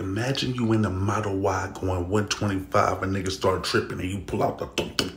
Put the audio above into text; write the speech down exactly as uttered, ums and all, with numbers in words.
imagine you in the Model Y going one twenty-five and niggas start tripping and you pull out the thump, thump,